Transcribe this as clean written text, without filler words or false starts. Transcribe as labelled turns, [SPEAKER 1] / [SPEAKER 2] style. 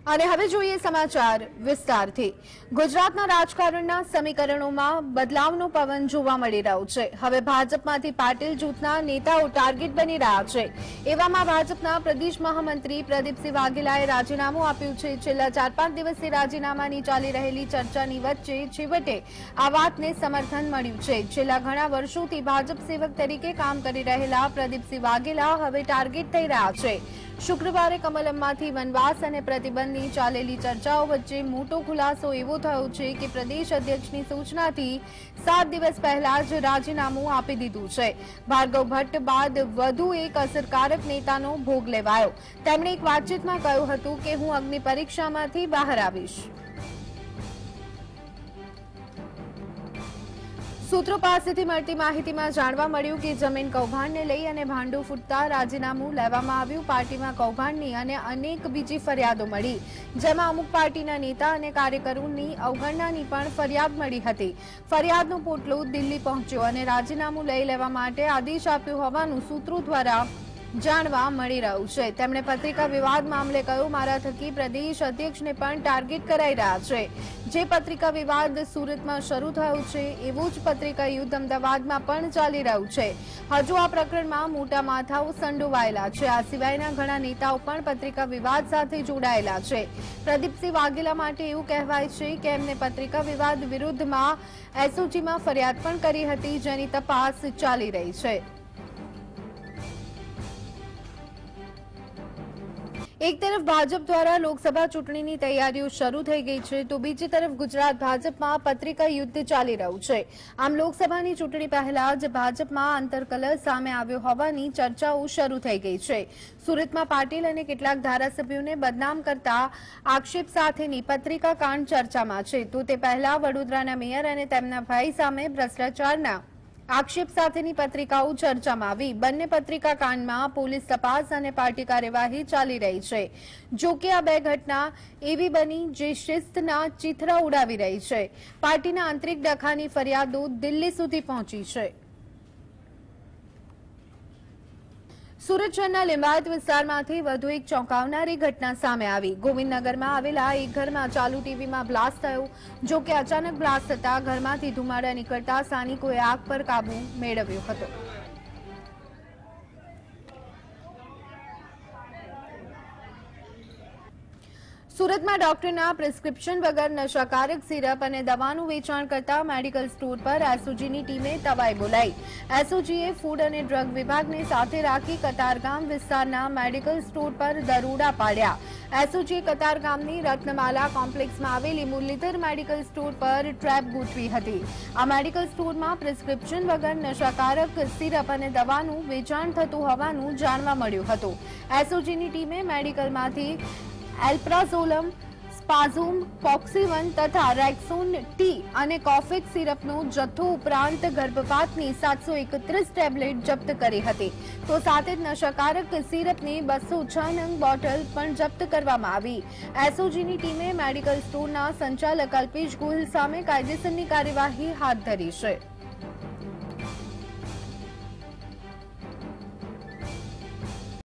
[SPEAKER 1] અને હવે જોઈએ સમાચાર વિસ્તારથી। ગુજરાતના રાજકારણના સમીકરણોમાં બદલાવનો પવન જોવા મળી રહ્યો છે। હવે ભાજપમાંથી પાટીલ જૂથના નેતાઓ ટાર્ગેટ બની રહ્યા છે। એવામાં ભાજપના પ્રદેશ મહામંત્રી પ્રદીપસિંહ વાઘેલાએ રાજીનામું આપ્યું છે। છેલ્લા 4-5 દિવસથી રાજીનામાની ચાલી રહેલી ચર્ચાની વચ્ચે છેવટે આ વાતને સમર્થન મળ્યું છે। છેલ્લા ઘણા વર્ષોથી ભાજપ સેવક તરીકે કામ કરી રહેલા પ્રદીપસિંહ વાઘેલા હવે ટાર્ગેટ થઈ રહ્યા છે। શુક્રવારે કમલમમાંથી વનવાસ અને પ્રતિબંધની ચાલેલી ચર્ચાઓ વચ્ચે મોટો ખુલાસો એવો થયો છે કે પ્રદેશ અધ્યક્ષની સૂચનાથી 7 દિવસ પહેલા જ રાજીનામું આપી દીધું છે। ભાર્ગવ ભટ્ટ બાદ વધુ એક અસરકારક નેતાનો ભોગ લેવાયો। તેમણે એક વાતચીતમાં કહ્યું હતું કે હું અગ્નિ પરીક્ષામાંથી બહાર આવીશ। सूत्रों पासेथी मळती माहितीमां जाणवा मळ्युं के जमीन कौभांडने लई अने भांडो फूटता राजीनामुं लेवामां आव्युं। पार्टीमां कौभांडनी अने अनेक बीजी फरियादो मळी, जेमां अमुक पार्टीना नेता अने कार्यकरोनी अवगणनानी पण फरियाद मळी हती। फरियादनो पोटलो दिल्ही पहोंच्यो अने राजीनामुं लई लेवा माटे आदेश आप्यो होवानुं सूत्रों द्वारा जाणवा मळी रह्युं छे। તેમણે પત્રિકા વિવાદ મામલે કહ્યું, મારા થકી પ્રદેશ અધ્યક્ષને પણ ટાર્ગેટ કરાઈ રહ્યા છે। જે પત્રિકા વિવાદ સુરતમાં શરૂ થયો છે એવું જ પત્રિકા યુદ્ધ અમદાવાદમાં પણ ચાલી રહ્યું છે। હજુ આ પ્રકરણમાં મોટા માથાઓ સંડોવાયેલા છે। આ સિવાયના ઘણા નેતાઓ પણ પત્રિકા વિવાદ સાથે જોડાયેલા છે। પ્રદીપસિંહ વાઘેલા માટે એવું કહેવાય છે કે એમને પત્રિકા વિવાદ વિરુદ્ધમાં એસઓજીમાં ફરિયાદ પણ કરી હતી, જેની તપાસ ચાલી રહી છે। एक तरफ भाजप द्वारा लोकसभा चूंटणीनी तैयारीओ शरू थई गई है, तो बीजी तरफ गुजरात भाजपमां पत्रिका युद्ध चाली रह्युं छे। आम लोकसभानी चूंटणी पहेला ज भाजपमां आंतरकलह सामे आव्यो होवानी चर्चाओ शरू थई गई है। सूरतमां पाटील अने केटलाक धारासभ्योने बदनाम करता आक्षेप साथेनी पत्रिका कांड चर्चामां छे, तो ते पहेला वडोदराना मेयर अने तेमना भाई सामे भ्रष्टाचारना आक्षेप साथेनी पत्रिकाओ चर्चामां आवी। बंने पत्रिका कांडमां पोलीस तपास अने पार्टी कार्यवाही चाली रही छे। जो के आ बे घटना एवी बनी जे शिस्तना चीथरा उडावी रही छे। पार्टीना आंतरिक डखानी फरियादो दिल्ही सुधी पहोंची छे। सूरत शहरना लिंबायत विस्तारमांथी वधु एक चौंकावनारी घटना सामे आवी। गोविंदनगरमां आवेला एक घरमां चालू टीवीमां ब्लास्ट थयो। जो के अचानक ब्लास्ट थता घरमांथी धुमाड़ा निकळता स्थानिकोए आग पर काबू मेळव्यो हतो। सूरतमां डॉक्टरना प्रिस्क्रिप्शन वगर नशाकारक सीरप अने दवानुं वेचाण करता मेडिकल स्टोर पर एसओजीनी टीमे तवाई बोलाई। एसओजीए फूड अने ड्रग विभागने साथे राखी कतारगाम विस्तारना मेडिकल स्टोर पर दरोड़ा पाड्या। एसओजीए कतारगामनी रत्नमाला कॉम्प्लेक्समां आवेली मुरलीधर मेडिकल स्टोर पर ट्रेप गोठवी हती। आ मेडिकल स्टोरमां प्रिस्क्रिप्शन वगर नशाकारक सीरप अने दवानुं वेचाण थतुं होवानुं जाणवा मळ्युं हतुं। एसओजीनी टीमे मेडिकलमांथी एल्प्राझोलम, स्पाझोम, फॉक्सीवन तथा रेक्सोन टी अने कॉफिक सीरपनो जत्थो उपरांत गर्भपातनी 731 टेब्लेट जप्त करी हती, तो साथे नशाकारक सीरपनी 206 नंग बोटल पण जप्त करवामां आवी। एसओजीनी टीमे मेडिकल स्टोरना संचालक अल्पेश गोहिल सामे कायदेसरनी कार्यवाही हाथ धरी छे।